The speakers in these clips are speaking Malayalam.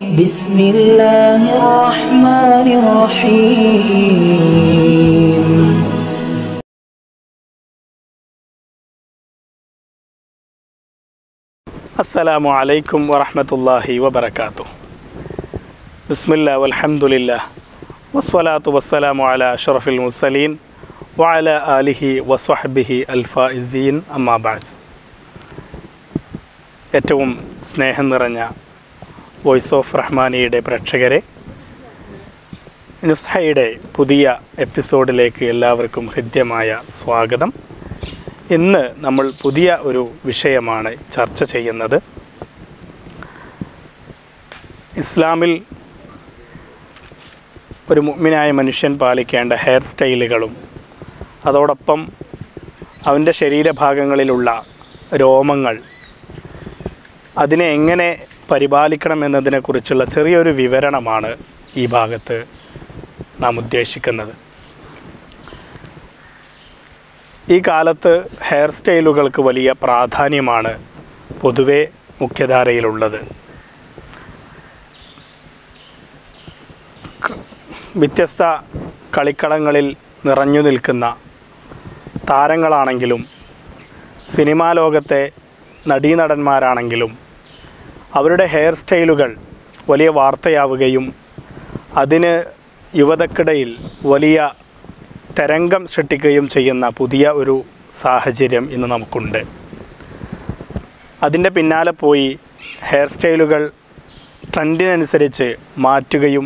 بسم الله الرحمن الرحيم السلام عليكم ورحمة الله وبركاته بسم الله والحمد لله والصلاة والسلام على أشرف المرسلين وعلى آله وصحبه الفائزين أما بعد ഏറ്റവും സ്നേഹം നിറഞ്ഞ വോയിസ് ഓഫ് റഹ്മാനിയുടെ പ്രേക്ഷകരെ, നുസ്ഹയുടെ പുതിയ എപ്പിസോഡിലേക്ക് എല്ലാവർക്കും ഹൃദ്യമായ സ്വാഗതം. ഇന്ന് നമ്മൾ പുതിയ ഒരു വിഷയമാണ് ചർച്ച ചെയ്യുന്നത്. ഇസ്ലാമിൽ ഒരു മുഅ്മിനായ മനുഷ്യൻ പാലിക്കേണ്ട ഹെയർ സ്റ്റൈലുകളും അതോടൊപ്പം അവൻ്റെ ശരീരഭാഗങ്ങളിലുള്ള രോമങ്ങൾ അതിനെ എങ്ങനെ പരിപാലിക്കണം എന്നതിനെക്കുറിച്ചുള്ള ചെറിയൊരു വിവരണമാണ് ഈ ഭാഗത്ത് നാം ഉദ്ദേശിക്കുന്നത്. ഈ കാലത്ത് ഹെയർ സ്റ്റൈലുകൾക്ക് വലിയ പ്രാധാന്യമാണ് പൊതുവെ മുഖ്യധാരയിലുള്ളത്. വ്യത്യസ്ത കളിക്കളങ്ങളിൽ നിറഞ്ഞു നിൽക്കുന്ന താരങ്ങളാണെങ്കിലും സിനിമാ ലോകത്തെ നടീനടന്മാരാണെങ്കിലും അവരുടെ ഹെയർ സ്റ്റൈലുകൾ വലിയ വാർത്തയാവുകയും അതിന് യുവതക്കിടയിൽ വലിയ തരംഗം സൃഷ്ടിക്കുകയും ചെയ്യുന്ന പുതിയ ഒരു സാഹചര്യം ഇന്ന് നമുക്കുണ്ട്. അതിൻ്റെ പിന്നാലെ പോയി ഹെയർ സ്റ്റൈലുകൾ ട്രെൻഡിനനുസരിച്ച് മാറ്റുകയും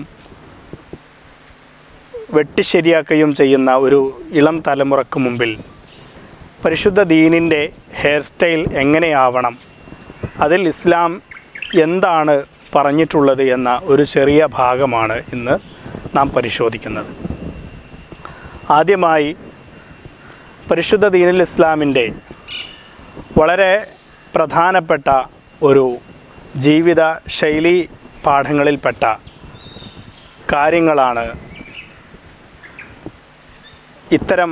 വെട്ടിശരിയാക്കുകയും ചെയ്യുന്ന ഒരു ഇളം തലമുറക്ക് മുമ്പിൽ പരിശുദ്ധ ദീനിൻ്റെ ഹെയർ സ്റ്റൈൽ എങ്ങനെയാവണം, അതിൽ ഇസ്ലാം എന്താണ് പറഞ്ഞിട്ടുള്ളത് എന്ന ഒരു ചെറിയ ഭാഗമാണ് ഇന്ന് നാം പരിശോധിക്കുന്നത്. ആദ്യമായി പരിശുദ്ധ ദീനുൽ ഇസ്ലാമിൻ്റെ വളരെ പ്രധാനപ്പെട്ട ഒരു ജീവിത ശൈലി പാഠങ്ങളിൽപ്പെട്ട കാര്യങ്ങളാണ് ഇത്തരം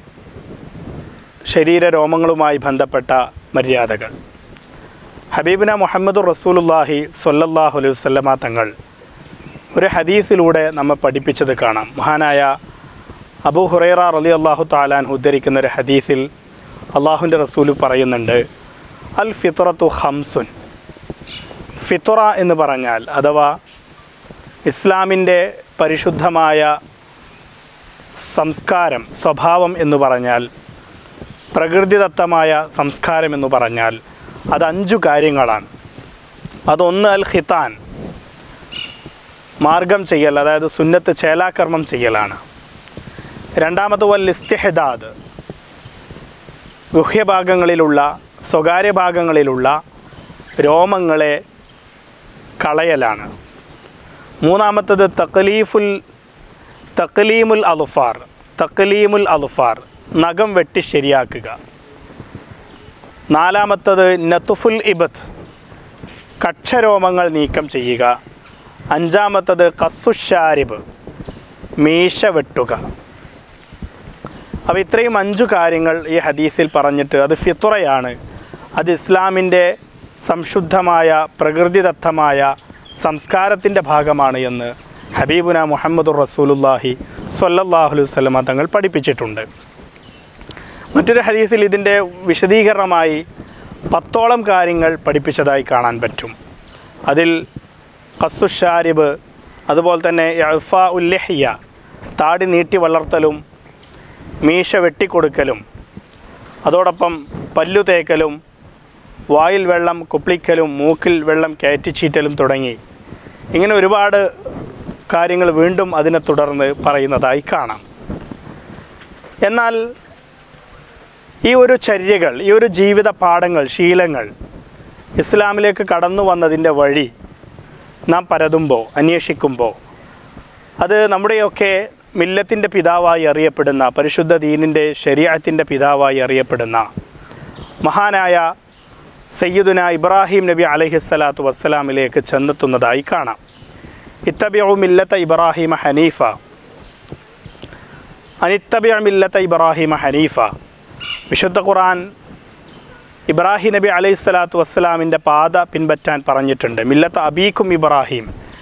ശരീരരോമങ്ങളുമായി ബന്ധപ്പെട്ട മര്യാദകൾ. ഹബീബിന മുഹമ്മദുർ റസൂലുള്ളാഹി സ്വല്ലല്ലാഹു അലൈഹി വസല്ലമ തങ്ങൾ ഒരു ഹദീസിലൂടെ നമ്മെ പഠിപ്പിച്ചത് കാണാം. മഹാനായ അബൂ ഹുറൈറ റളിയല്ലാഹു തആല അൻഹു ഉദ്ധരിക്കുന്ന ഒരു ഹദീസിൽ അള്ളാഹുവിൻ്റെ റസൂൽ പറയുന്നുണ്ട്, അൽ ഫിത്രത്തു ഖംസുൻ. ഫിത്ര എന്ന് പറഞ്ഞാൽ അഥവാ ഇസ്ലാമിൻ്റെ പരിശുദ്ധമായ സംസ്കാരം, സ്വഭാവം എന്ന് പറഞ്ഞാൽ, പ്രകൃതിദത്തമായ സംസ്കാരം എന്ന് പറഞ്ഞാൽ അത് 5 കാര്യങ്ങളാണ്. അതൊന്ന് അൽ ഖിതാൻ, മാർഗം ചെയ്യൽ, അതായത് സുന്നത്ത് ചേലാകർമ്മം ചെയ്യലാണ്. രണ്ടാമത് വൽ ഇസ്തിഹ്ദാദ്, ഗുഹ്യഭാഗങ്ങളിലുള്ള സ്വകാര്യ ഭാഗങ്ങളിലുള്ള രോമങ്ങളെ കളയലാണ്. മൂന്നാമത്തത് തഖ്ലീമുൽ അളുഫാർ, നഖം വെട്ടി ശരിയാക്കുക. നാലാമത്തത് നത്തുഫുൽ ഇബത്ത്, കക്ഷരോമങ്ങൾ നീക്കം ചെയ്യുക. അഞ്ചാമത്തത് ഖസ്സുഷാരിബ്, മീശ വെട്ടുക. അപ്പോൾ ഇത്രയും 5 കാര്യങ്ങൾ ഈ ഹദീസിൽ പറഞ്ഞിട്ട് അത് ഫിത്രയാണ്, അത് ഇസ്ലാമിൻ്റെ സംശുദ്ധമായ പ്രകൃതിദത്തമായ സംസ്കാരത്തിൻ്റെ ഭാഗമാണ് എന്ന് ഹബീബുന മുഹമ്മദുർ റസൂലുള്ളാഹി സ്വല്ലല്ലാഹു അലൈഹി വസല്ലമ തങ്ങൾ പഠിപ്പിച്ചിട്ടുണ്ട്. മറ്റൊരു ഹദീസിൽ ഇതിൻ്റെ വിശദീകരണമായി 10ഓളം കാര്യങ്ങൾ പഠിപ്പിച്ചതായി കാണാൻ പറ്റും. അതിൽ ഖസ്സുഷാരിബ്, അതുപോലെ തന്നെ ഇഅ്ഫാ ഉൽ ലിഹ്യ, താടി നീട്ടി വളർത്തലും മീശ വെട്ടിക്കൊടുക്കലും, അതോടൊപ്പം പല്ലു തേക്കലും, വായിൽ വെള്ളം കുപ്പിളിക്കലും, മൂക്കിൽ വെള്ളം കയറ്റിച്ചീറ്റലും തുടങ്ങി ഇങ്ങനെ ഒരുപാട് കാര്യങ്ങൾ വീണ്ടും അതിനെ തുടർന്ന് പറയുന്നതായി കാണാം. എന്നാൽ ഈ ഒരു ചര്യകൾ, ഈ ഒരു ജീവിത പാഠങ്ങൾ, ശീലങ്ങൾ ഇസ്ലാമിലേക്ക് കടന്നു വന്നതിൻ്റെ വഴി നാം പരതുമ്പോൾ, അന്വേഷിക്കുമ്പോൾ അത് നമ്മുടെയൊക്കെ മില്ലത്തിൻ്റെ പിതാവായി അറിയപ്പെടുന്ന, പരിശുദ്ധ ദീനിൻ്റെ ശരീഅത്തിൻ്റെ പിതാവായി അറിയപ്പെടുന്ന മഹാനായ സയ്യിദുന ഇബ്രാഹിം നബി അലൈഹിസ്സലാത്തു വസ്സലാമിലേക്ക് ചെന്നെത്തുന്നതായി കാണാം. ഇത്തബിഉ മില്ലത ഇബ്രാഹിമ ഹനീഫ, അനിത്തബിഉ മില്ലത ഇബ്രാഹിമ ഹനീഫ. വിശുദ്ധ ഖുർആൻ ഇബ്രാഹിം നബി അലൈഹിസ്സലാത്തു വസ്സലാമിൻ്റെ പാത പിൻപറ്റാൻ പറഞ്ഞിട്ടുണ്ട്. മില്ലത്ത് അബീക്കും ഇബ്രാഹിം,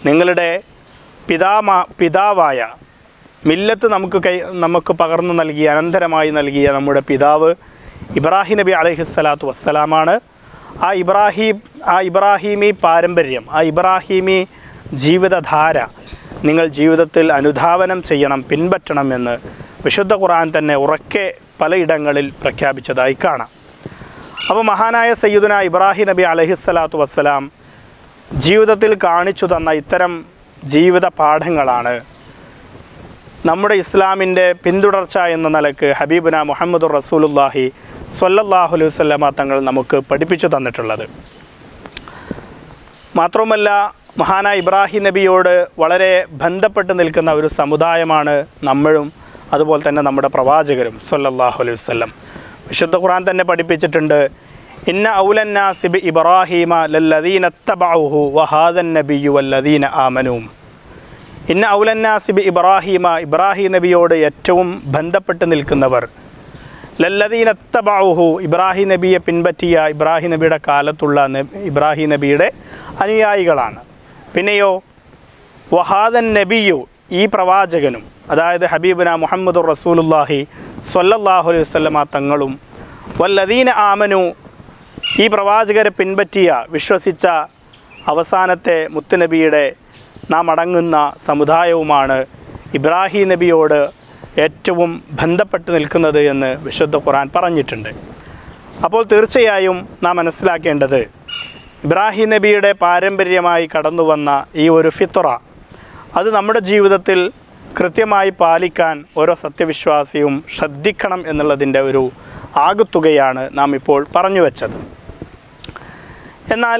നിങ്ങളുടെ പിതാവായ മില്ലത്ത് നമുക്ക് പകർന്നു നൽകിയ, അനന്തരമായി നൽകിയ നമ്മുടെ പിതാവ് ഇബ്രാഹിം നബി അലൈഹിസ്സലാത്തു വസ്സലാമാണ്. ആ ഇബ്രാഹീമി പാരമ്പര്യം, ആ ഇബ്രാഹീമി ജീവിതധാര നിങ്ങൾ ജീവിതത്തിൽ അനുധാവനം ചെയ്യണം, പിൻപറ്റണമെന്ന് വിശുദ്ധ ഖുർആൻ തന്നെ ഉറക്കെ പലയിടങ്ങളിൽ പ്രഖ്യാപിച്ചതായി കാണാം. അപ്പോൾ മഹാനായ സയ്യിദുന ഇബ്രാഹിം നബി അലൈഹിസ്സലാത്തു വസ്സലാം ജീവിതത്തിൽ കാണിച്ചു തന്ന ഇത്തരം ജീവിത പാഠങ്ങളാണ് നമ്മുടെ ഇസ്ലാമിൻ്റെ പിന്തുടർച്ച എന്ന നിലക്ക് ഹബീബുന മുഹമ്മദുർ റസൂലുള്ളാഹി സ്വല്ലല്ലാഹു അലൈഹി വസല്ലമ തങ്ങൾ നമുക്ക് പഠിപ്പിച്ചു തന്നിട്ടുള്ളത്. മാത്രവുമല്ല, മഹാനായ ഇബ്രാഹിം നബിയോട് വളരെ ബന്ധപ്പെട്ട് നിൽക്കുന്ന ഒരു സമുദായമാണ് നമ്മളും, അതുപോലെ തന്നെ നമ്മുടെ പ്രവാചകരും സ്വല്ലല്ലാഹു അലൈഹി വസല്ലം. വിശുദ്ധ ഖുർആൻ തന്നെ പഠിപ്പിച്ചിട്ടുണ്ട്, ഇന്ന ഔലന്നാസി ബി ഇബ്രാഹീമ ലല്ലദീന തബഉഹു വഹാദൻ നബിയ്യു വല്ലദീന ആമനൂ. ഇന്ന ഔലന്നാസി ബി ഇബ്രാഹീമ, ഇബ്രാഹിം നബിയോട് ഏറ്റവും ബന്ധപ്പെട്ട് നിൽക്കുന്നവർ ലല്ലദീന തബഉഹു, ഇബ്രാഹിം നബിയെ പിൻപറ്റിയ, ഇബ്രാഹിം നബിയുടെ കാലത്തുള്ള ഇബ്രാഹിം നബിയുടെ അനുയായികളാണ്. പിന്നെയോ വഹാദൻ നബിയു, ഈ പ്രവാചകനും, അതായത് ഹബീബുന മുഹമ്മദുർ റസൂലുള്ളാഹി സ്വല്ലല്ലാഹു അലൈഹി വസല്ലമ തങ്ങളും, വല്ലദീന ആമനു, ഈ പ്രവാചകരെ പിൻപറ്റിയ, വിശ്വസിച്ച അവസാനത്തെ മുത്തുനബിയുടെ നാം അടങ്ങുന്ന സമുദായവുമാണ് ഇബ്രാഹിം നബിയോട് ഏറ്റവും ബന്ധപ്പെട്ട് നിൽക്കുന്നത് എന്ന് വിശുദ്ധ ഖുർആൻ പറഞ്ഞിട്ടുണ്ട്. അപ്പോൾ തീർച്ചയായും നാം മനസ്സിലാക്കേണ്ടത്, ഇബ്രാഹിം നബിയുടെ പാരമ്പര്യമായി കടന്നു വന്ന ഈ ഒരു ഫിത്ര, അത് നമ്മുടെ ജീവിതത്തിൽ കൃത്യമായി പാലിക്കാൻ ഓരോ സത്യവിശ്വാസിയും ശ്രദ്ധിക്കണം എന്നുള്ളതിൻ്റെ ഒരു ആകത്തുകയാണ് നാം ഇപ്പോൾ പറഞ്ഞു വച്ചത്. എന്നാൽ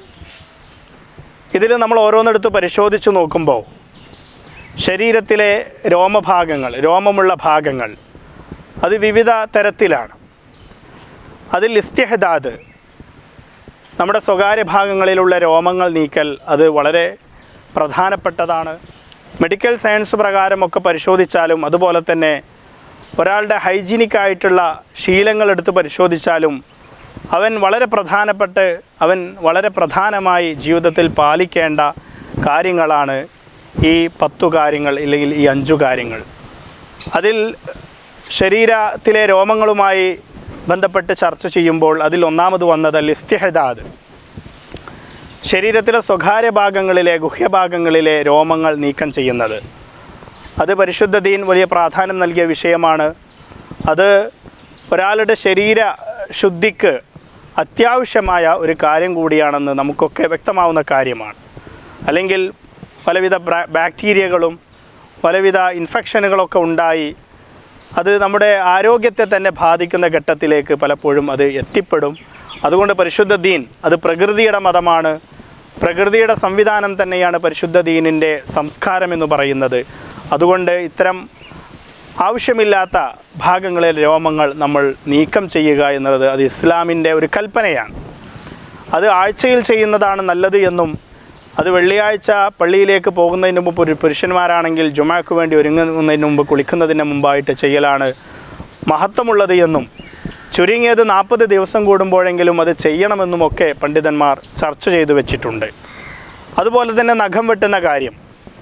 ഇതിൽ നമ്മൾ ഓരോന്നെടുത്ത് പരിശോധിച്ച് നോക്കുമ്പോൾ ശരീരത്തിലെ രോമഭാഗങ്ങൾ, രോമമുള്ള ഭാഗങ്ങൾ, അത് വിവിധ തരത്തിലാണ്. അതിൽ ഇസ്തിഹദാദ്, നമ്മുടെ സ്വകാര്യ ഭാഗങ്ങളിലുള്ള രോമങ്ങൾ നീക്കൽ, അത് വളരെ പ്രധാനപ്പെട്ടതാണ്. മെഡിക്കൽ സയൻസ് പ്രകാരമൊക്കെ പരിശോധിച്ചാലും, അതുപോലെ തന്നെ ഒരാളുടെ ഹൈജീനിക്കായിട്ടുള്ള ശീലങ്ങൾ എടുത്ത് പരിശോധിച്ചാലും അവൻ വളരെ പ്രധാനമായി ജീവിതത്തിൽ പാലിക്കേണ്ട കാര്യങ്ങളാണ് ഈ 10 കാര്യങ്ങൾ, അല്ലെങ്കിൽ ഈ 5 കാര്യങ്ങൾ. അതിൽ ശരീരത്തിലെ രോമങ്ങളുമായി ബന്ധപ്പെട്ട് ചർച്ച ചെയ്യുമ്പോൾ അതിൽ ഒന്നാമത് വന്നത് ഇസ്തിഹദാദ്, ശരീരത്തിലെ സ്വകാര്യ ഭാഗങ്ങളിലെ, ഗുഹ്യഭാഗങ്ങളിലെ രോമങ്ങൾ നീക്കം ചെയ്യുന്നത്. അത് പരിശുദ്ധ ദീൻ വലിയ പ്രാധാന്യം നൽകിയ വിഷയമാണ്. അത് ഒരാളുടെ ശരീര ശുദ്ധിക്ക് അത്യാവശ്യമായ ഒരു കാര്യം കൂടിയാണെന്ന് നമുക്കൊക്കെ വ്യക്തമാവുന്ന കാര്യമാണ്. അല്ലെങ്കിൽ പലവിധ ബാക്ടീരിയകളും പലവിധ ഇൻഫെക്ഷനുകളൊക്കെ ഉണ്ടായി അത് നമ്മുടെ ആരോഗ്യത്തെ തന്നെ ബാധിക്കുന്ന ഘട്ടത്തിലേക്ക് പലപ്പോഴും അത് എത്തിപ്പെടും. അതുകൊണ്ട് പരിശുദ്ധ ദീൻ അത് പ്രകൃതിയുടെ മതമാണ്, പ്രകൃതിയുടെ സംവിധാനം തന്നെയാണ് പരിശുദ്ധ ദീനിൻ്റെ സംസ്കാരം എന്ന് പറയുന്നത്. അതുകൊണ്ട് ഇത്തരം ആവശ്യമില്ലാത്ത ഭാഗങ്ങളിലെ രോമങ്ങൾ നമ്മൾ നീക്കം ചെയ്യുക എന്നുള്ളത് അത് ഇസ്ലാമിൻ്റെ ഒരു കൽപ്പനയാണ്. അത് ആഴ്ചയിൽ ചെയ്യുന്നതാണ് നല്ലത് എന്നും, അത് വെള്ളിയാഴ്ച പള്ളിയിലേക്ക് പോകുന്നതിന് മുമ്പ് പുരുഷന്മാരാണെങ്കിൽ ജുമാക്ക് വേണ്ടി ഒരുങ്ങുന്നതിന് മുമ്പ് കുളിക്കുന്നതിന് മുമ്പായിട്ട് ചെയ്യലാണ് മഹത്വമുള്ളത് എന്നും, ചുരുങ്ങിയത് 40 ദിവസം കൂടുമ്പോഴെങ്കിലും അത് ചെയ്യണമെന്നുമൊക്കെ പണ്ഡിതന്മാർ ചർച്ച ചെയ്തു വെച്ചിട്ടുണ്ട്. അതുപോലെ തന്നെ നഖം വെട്ടുന്ന കാര്യം,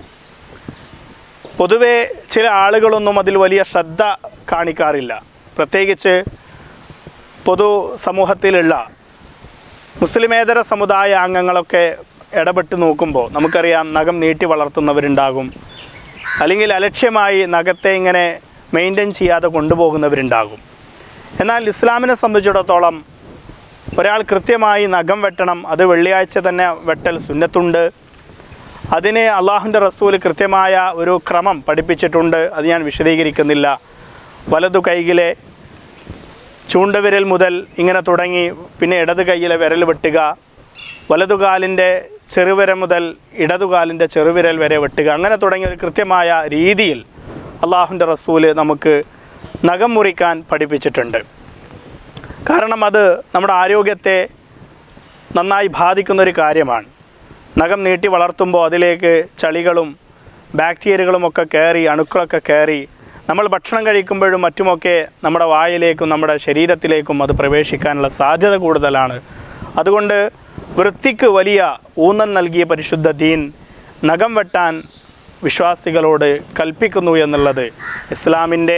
പൊതുവെ ചില ആളുകളൊന്നും അതിൽ വലിയ ശ്രദ്ധ കാണിക്കാറില്ല. പ്രത്യേകിച്ച് പൊതു സമൂഹത്തിലുള്ള മുസ്ലിമേതര സമുദായ അംഗങ്ങളൊക്കെ ഇടപെട്ട് നോക്കുമ്പോൾ നമുക്കറിയാം, നഖം നീട്ടി വളർത്തുന്നവരുണ്ടാകും, അല്ലെങ്കിൽ അലക്ഷ്യമായി നഖത്തെ ഇങ്ങനെ മെയിൻറ്റെയിൻ ചെയ്യാതെ കൊണ്ടുപോകുന്നവരുണ്ടാകും. എന്നാൽ ഇസ്ലാമിനെ സംബന്ധിച്ചിടത്തോളം ഒരാൾ കൃത്യമായി നഖം വെട്ടണം. അത് വെള്ളിയാഴ്ച തന്നെ വെട്ടൽ സുന്നത്തുണ്ട്. അതിന് അള്ളാഹുവിൻ്റെ റസൂൽ കൃത്യമായ ഒരു ക്രമം പഠിപ്പിച്ചിട്ടുണ്ട്. അത് ഞാൻ വിശദീകരിക്കുന്നില്ല. വലതു കൈയിലെ ചൂണ്ടുവിരൽ മുതൽ ഇങ്ങനെ തുടങ്ങി പിന്നെ ഇടത് കൈയിലെ വിരൽ വെട്ടുക, വലതുകാലിൻ്റെ ചെറുവിരൽ മുതൽ ഇടതുകാലിൻ്റെ ചെറുവിരൽ വരെ വെട്ടുക, അങ്ങനെ തുടങ്ങിയ ഒരു കൃത്യമായ രീതിയിൽ അള്ളാഹുവിൻ്റെ റസൂൽ നമുക്ക് നഖം മുറിക്കാൻ പഠിപ്പിച്ചിട്ടുണ്ട്. കാരണം അത് നമ്മുടെ ആരോഗ്യത്തെ നന്നായി ബാധിക്കുന്നൊരു കാര്യമാണ്. നഖം നീട്ടി വളർത്തുമ്പോൾ അതിലേക്ക് ചളികളും ബാക്ടീരിയകളുമൊക്കെ കയറി, അണുക്കളൊക്കെ കയറി നമ്മൾ ഭക്ഷണം കഴിക്കുമ്പോഴും മറ്റുമൊക്കെ നമ്മുടെ വായിലേക്കും നമ്മുടെ ശരീരത്തിലേക്കും അത് പ്രവേശിക്കാനുള്ള സാധ്യത കൂടുതലാണ്. അതുകൊണ്ട് വൃത്തിക്ക് വലിയ ഊന്നൽ നൽകിയ പരിശുദ്ധ ദീൻ നഖം വെട്ടാൻ വിശ്വാസികളോട് കൽപ്പിക്കുന്നു എന്നുള്ളത് ഇസ്ലാമിൻ്റെ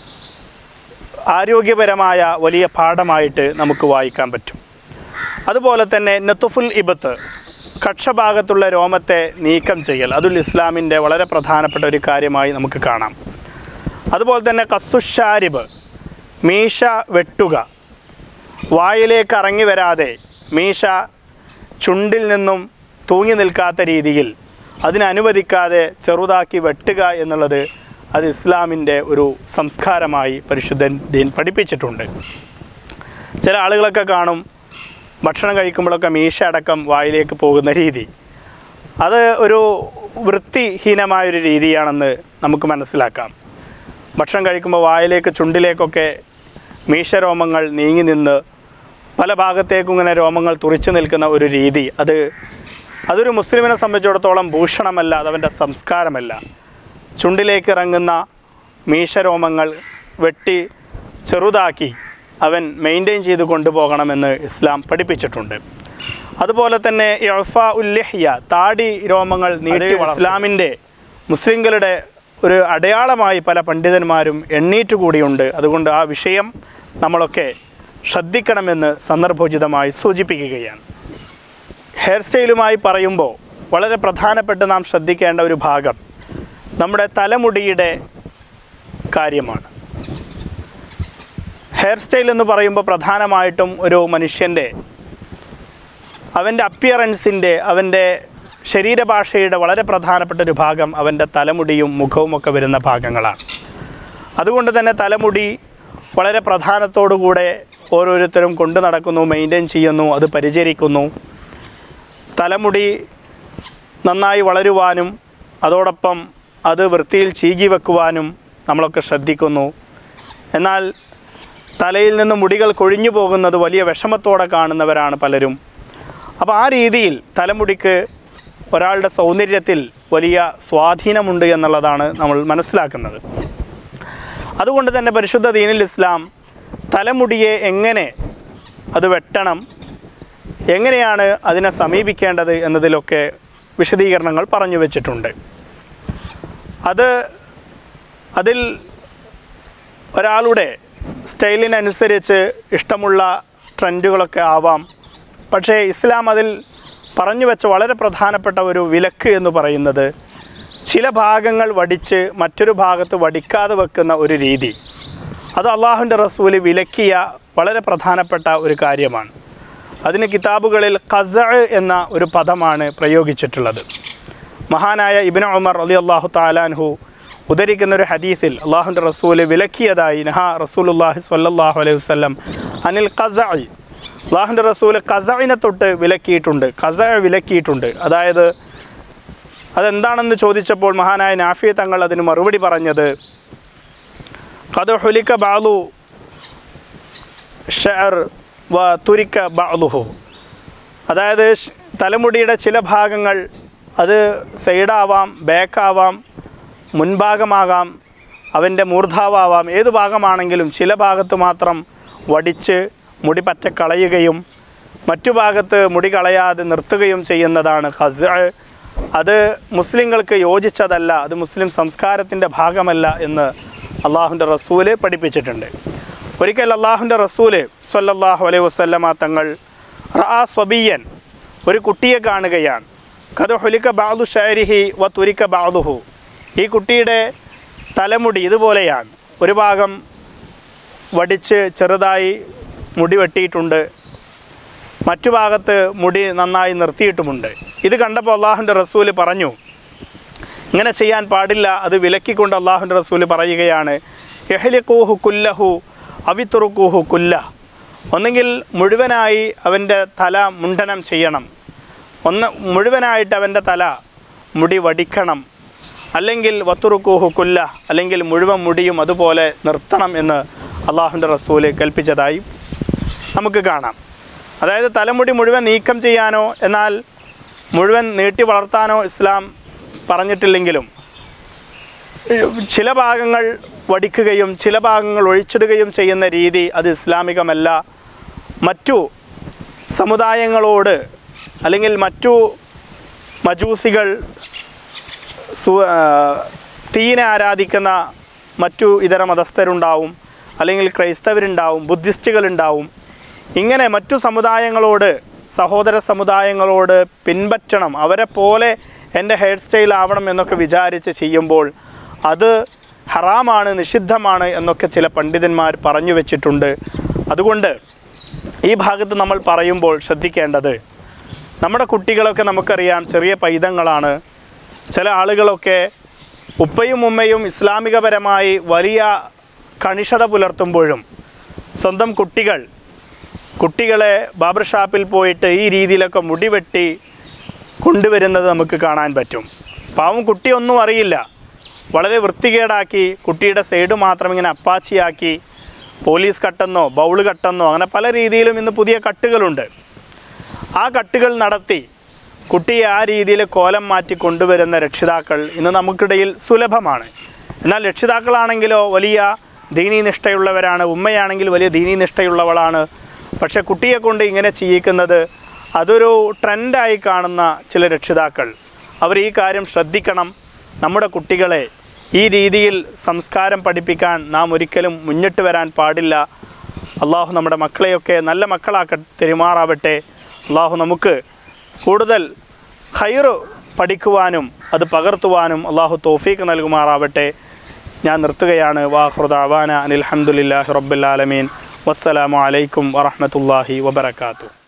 ആരോഗ്യപരമായ വലിയ പാഠമായിട്ട് നമുക്ക് വായിക്കാൻ പറ്റും. അതുപോലെ തന്നെ നത്തുഫുൽ ഇബത്ത്, കക്ഷഭാഗത്തുള്ള രോമത്തെ നീക്കം ചെയ്യൽ, അതുൽ ഇസ്ലാമിൻ്റെ വളരെ പ്രധാനപ്പെട്ട ഒരു കാര്യമായി നമുക്ക് കാണാം. അതുപോലെ തന്നെ കസ്സുഷാരിബ്, മീശ വെട്ടുക, വായിലേക്ക് ഇറങ്ങി വരാതെ മീശ ചുണ്ടിൽ നിന്നും തൂങ്ങി നിൽക്കാത്ത രീതിയിൽ അതിനനുവദിക്കാതെ ചെറുതാക്കി വെട്ടുക എന്നുള്ളത് അത് ഇസ്ലാമിൻ്റെ ഒരു സംസ്കാരമായി പരിശുദ്ധൻ ദീൻ പഠിപ്പിച്ചിട്ടുണ്ട്. ചില ആളുകളൊക്കെ കാണും ഭക്ഷണം കഴിക്കുമ്പോഴൊക്കെ മീശ അടക്കം വായിലേക്ക് പോകുന്ന രീതി. അത് ഒരു വൃത്തിഹീനമായൊരു രീതിയാണെന്ന് നമുക്ക് മനസ്സിലാക്കാം. ഭക്ഷണം കഴിക്കുമ്പോൾ വായിലേക്ക് ചുണ്ടിലേക്കൊക്കെ മീശ രോമങ്ങൾ നീങ്ങി നിന്ന് പല ഭാഗത്തേക്കും ഇങ്ങനെ രോമങ്ങൾ തുറിച്ചു നിൽക്കുന്ന ഒരു രീതി, അതൊരു മുസ്ലിമിനെ സംബന്ധിച്ചിടത്തോളം ഭൂഷണമല്ല, അതവൻ്റെ സംസ്കാരമല്ല. ചുണ്ടിലേക്ക് ഇറങ്ങുന്ന മീശരോമങ്ങൾ വെട്ടി ചെറുതാക്കി അവൻ മെയിൻറ്റെയിൻ ചെയ്ത് കൊണ്ടുപോകണമെന്ന് ഇസ്ലാം പഠിപ്പിച്ചിട്ടുണ്ട്. അതുപോലെ തന്നെ ഇഅ്ഫാ ഉൽ-ലിഹ്യ, താടി രോമങ്ങൾ നീട്ടി ഇസ്ലാമിൻ്റെ മുസ്ലിങ്ങളുടെ ഒരു അടയാളമായി പല പണ്ഡിതന്മാരും എണ്ണീറ്റുകൂടിയുണ്ട്. അതുകൊണ്ട് ആ വിഷയം നമ്മളൊക്കെ ശ്രദ്ധിക്കണമെന്ന് സന്ദർഭോചിതമായി സൂചിപ്പിക്കുകയാണ്. ഹെയർ സ്റ്റൈലുമായി പറയുമ്പോൾ വളരെ പ്രധാനപ്പെട്ട് നാം ശ്രദ്ധിക്കേണ്ട ഒരു ഭാഗം നമ്മുടെ തലമുടിയുടെ കാര്യമാണ്. ഹെയർ സ്റ്റൈൽ എന്ന് പറയുമ്പോൾ പ്രധാനമായിട്ടും ഒരു മനുഷ്യൻ്റെ അവൻ്റെ അപ്പിയറൻസിൻ്റെ, അവൻ്റെ ശരീരഭാഷയുടെ വളരെ പ്രധാനപ്പെട്ട ഒരു ഭാഗം അവൻ്റെ തലമുടിയും മുഖവുമൊക്കെ വരുന്ന ഭാഗങ്ങളാണ്. അതുകൊണ്ട് തന്നെ തലമുടി വളരെ പ്രധാനത്തോടുകൂടെ ഓരോരുത്തരും കൊണ്ടു നടക്കുന്നു, മെയിൻറ്റെയിൻ ചെയ്യുന്നു, അത് പരിചരിക്കുന്നു. തലമുടി നന്നായി വളരുവാനും അതോടൊപ്പം അത് വൃത്തിയിൽ ചീകി വെക്കുവാനും നമ്മളൊക്കെ ശ്രദ്ധിക്കുന്നു. എന്നാൽ തലയിൽ നിന്ന് മുടികൾ കൊഴിഞ്ഞു പോകുന്നത് വലിയ വിഷമത്തോടെ കാണുന്നവരാണ് പലരും. അപ്പോൾ ആ രീതിയിൽ തലമുടിക്ക് ഒരാളുടെ സൗന്ദര്യത്തിൽ വലിയ സ്വാധീനമുണ്ട് എന്നുള്ളതാണ് നമ്മൾ മനസ്സിലാക്കുന്നത്. അതുകൊണ്ട് തന്നെ പരിശുദ്ധ ദീനുൽ ഇസ്ലാം തലമുടിയെ എങ്ങനെ അത് വെട്ടണം, എങ്ങനെയാണ് അതിനെ സമീപിക്കേണ്ടത് എന്നതിലൊക്കെ വിശദീകരണങ്ങൾ പറഞ്ഞു വച്ചിട്ടുണ്ട്. അതിൽ ഒരാളുടെ സ്റ്റൈലിനനുസരിച്ച് ഇഷ്ടമുള്ള ട്രെൻഡുകളൊക്കെ ആവാം. പക്ഷേ ഇസ്ലാം അതിൽ പറഞ്ഞു വെച്ച വളരെ പ്രധാനപ്പെട്ട ഒരു വിലക്ക് എന്ന് പറയുന്നത് ചില ഭാഗങ്ങൾ വടിച്ച് മറ്റൊരു ഭാഗത്ത് വടിക്കാതെ വെക്കുന്ന ഒരു രീതി. അത് അള്ളാഹുവിൻ്റെ റസൂല് വിലക്കിയ വളരെ പ്രധാനപ്പെട്ട ഒരു കാര്യമാണ്. അതിന് കിതാബുകളിൽ ഖസഅ എന്ന ഒരു പദമാണ് പ്രയോഗിച്ചിട്ടുള്ളത്. മഹാനായ ഇബ്നു ഉമർ റളിയല്ലാഹു തആല അൻഹു ഉദ്ധരിക്കുന്ന ഒരു ഹദീസിൽ അള്ളാഹുവിൻ്റെ റസൂല് വിലക്കിയതായി നഹാ റസൂലുള്ളാഹി സ്വല്ലല്ലാഹു അലൈഹി വസല്ലം അനിൽ ഖസഅ, അള്ളാഹുവിൻ്റെ റസൂല് ഖസഇനെ തൊട്ട് വിലക്കിയിട്ടുണ്ട്. അതായത് അതെന്താണെന്ന് ചോദിച്ചപ്പോൾ മഹാനായ നാഫി തങ്ങൾ അതിന് മറുപടി പറഞ്ഞത് ഖദ് ഹുലിക ബഅദു ഷഅർ വ തുരിക ബഅദുഹു, അതായത് തലമുടിയുടെ ചില ഭാഗങ്ങൾ അത് സൈഡാവാം, ബാക്കാവാം, മുൻഭാഗമാകാം, അവൻ്റെ മൂർധാവാം, ഏത് ഭാഗമാണെങ്കിലും ചില ഭാഗത്ത് മാത്രം വടിച്ച് മുടി പറ്റ കളയുകയും മറ്റു ഭാഗത്ത് മുടി കളയാതെ നിർത്തുകയും ചെയ്യുന്നതാണ് ഖസഅ. അത് മുസ്ലിങ്ങൾക്ക് യോജിച്ചതല്ല, അത് മുസ്ലിം സംസ്കാരത്തിൻ്റെ ഭാഗമല്ല എന്ന് അള്ളാഹുവിൻ്റെ റസൂല് പഠിപ്പിച്ചിട്ടുണ്ട്. ഒരിക്കൽ അള്ളാഹുവിൻ്റെ റസൂല് സ്വല്ലല്ലാഹു അലൈഹി വസല്ലമ തങ്ങൾ റഅ സ്വബിയൻ, ഒരു കുട്ടിയെ കാണുകയാണ്. ഖദ് ഹുലിക ബഅദു ശഅരിഹി വ തുരിക ബഅദുഹു, ഈ കുട്ടിയുടെ തലമുടി ഇതുപോലെയാണ്, ഒരു ഭാഗം വടിച്ച് ചെറുതായി മുടി വെട്ടിയിട്ടുണ്ട്, മറ്റു ഭാഗത്ത് മുടി നന്നായി നിർത്തിയിട്ടുമുണ്ട്. ഇത് കണ്ടപ്പോൾ അള്ളാഹുവിൻ്റെ റസൂല് പറഞ്ഞു ഇങ്ങനെ ചെയ്യാൻ പാടില്ല, അത് വിലക്കിക്കൊണ്ട് അള്ളാഹുവിൻ്റെ റസൂല് പറയുകയാണ് യഹ്ലിഖൂഹു കുല്ലഹു അവിതുറുഖൂഹു കുല്ല, ഒന്നെങ്കിൽ മുഴുവനായി അവൻ്റെ തല മുണ്ഡനം ചെയ്യണം, മുഴുവനായിട്ട് അവൻ്റെ തല മുടി വടിക്കണം, അല്ലെങ്കിൽ വത്തുറുഖൂഹു കുല്ല, അല്ലെങ്കിൽ മുഴുവൻ മുടിയും അതുപോലെ നിർത്തണം എന്ന് അള്ളാഹുവിൻ്റെ റസൂല് കൽപ്പിച്ചതായി നമുക്ക് കാണാം. അതായത് തലമുടി മുഴുവൻ നീക്കം ചെയ്യാനോ എന്നാൽ മുഴുവൻ നീട്ടി വളർത്താനോ ഇസ്ലാം പറഞ്ഞിട്ടില്ലെങ്കിലും ചില ഭാഗങ്ങൾ വടിക്കുകയും ചില ഭാഗങ്ങൾ ഒഴിച്ചിടുകയും ചെയ്യുന്ന രീതി അത് ഇസ്ലാമികമല്ല. മറ്റു സമുദായങ്ങളോട് അല്ലെങ്കിൽ മറ്റു മജൂസികൾ തീനെ ആരാധിക്കുന്ന മറ്റു ഇതര മതസ്ഥരുണ്ടാവും, അല്ലെങ്കിൽ ക്രൈസ്തവരുണ്ടാവും, ബുദ്ധിസ്റ്റുകളുണ്ടാവും. ഇങ്ങനെ മറ്റു സമുദായങ്ങളോട്, സഹോദര സമുദായങ്ങളോട് പിൻപറ്റണം, അവരെ പോലെ എൻ്റെ ഹെയർ സ്റ്റൈൽ ആവണം എന്നൊക്കെ വിചാരിച്ച് ചെയ്യുമ്പോൾ അത് ഹറാമാണ്, നിഷിദ്ധമാണ് എന്നൊക്കെ ചില പണ്ഡിതന്മാർ പറഞ്ഞു വെച്ചിട്ടുണ്ട്. അതുകൊണ്ട് ഈ ഭാഗത്ത് നമ്മൾ പറയുമ്പോൾ ശ്രദ്ധിക്കേണ്ടത്, നമ്മുടെ കുട്ടികളൊക്കെ നമുക്കറിയാം ചെറിയ പൈതങ്ങളാണ്. ചില ആളുകളൊക്കെ ഉപ്പയും ഉമ്മയും ഇസ്ലാമികപരമായി വലിയ കണിശത പുലർത്തുമ്പോഴും സ്വന്തം കുട്ടികളെ ബാർബർ ഷാപ്പിൽ പോയിട്ട് ഈ രീതിയിലൊക്കെ മുടി വെട്ടി കൊണ്ടുവരുന്നത് നമുക്ക് കാണാൻ പറ്റും. പാവം കുട്ടിയൊന്നും അറിയില്ല, വളരെ വൃത്തികേടാക്കി കുട്ടിയുടെ സൈഡ് മാത്രം ഇങ്ങനെ അപ്പാച്ചിയാക്കി പോലീസ് കട്ടെന്നോ ബൗള് കട്ടെന്നോ അങ്ങനെ പല രീതിയിലും ഇന്ന് പുതിയ കട്ടുകളുണ്ട്. ആ കട്ടുകൾ നടത്തി കുട്ടിയെ ആ രീതിയിൽ കോലം മാറ്റി കൊണ്ടുവരുന്ന രക്ഷിതാക്കൾ ഇന്ന് നമുക്കിടയിൽ സുലഭമാണ്. എന്നാൽ രക്ഷിതാക്കളാണെങ്കിലോ വലിയ ദീനീനിഷ്ഠയുള്ളവരാണ്, ഉമ്മയാണെങ്കിൽ വലിയ ദീനീനിഷ്ഠയുള്ളവളാണ്. പക്ഷേ കുട്ടിയെ കൊണ്ട് ഇങ്ങനെ ചെയ്യിക്കുന്നത് അതൊരു ട്രെൻഡായി കാണുന്ന ചില രക്ഷിതാക്കൾ, അവർ ഈ കാര്യം ശ്രദ്ധിക്കണം. നമ്മുടെ കുട്ടികളെ ഈ രീതിയിൽ സംസ്കാരം പഠിപ്പിക്കാൻ നാം ഒരിക്കലും മുന്നിട്ട് വരാൻ പാടില്ല. അള്ളാഹു നമ്മുടെ മക്കളെയൊക്കെ നല്ല തെരുമാറാവട്ടെ. അള്ളാഹു നമുക്ക് കൂടുതൽ ഖൈറ് പഠിക്കുവാനും അത് പകർത്തുവാനും അള്ളാഹു തൗഫീഖ് നൽകുമാറാവട്ടെ. ഞാൻ നിർത്തുകയാണ്. വാഖിറു ദഅവാന അനിൽ ഹംദുലില്ലാഹി റബ്ബിൽ ആലമീൻ. വസ്സലാമു അലൈക്കും വറഹ്മത്തുള്ളാഹി വബറകാതുഹു.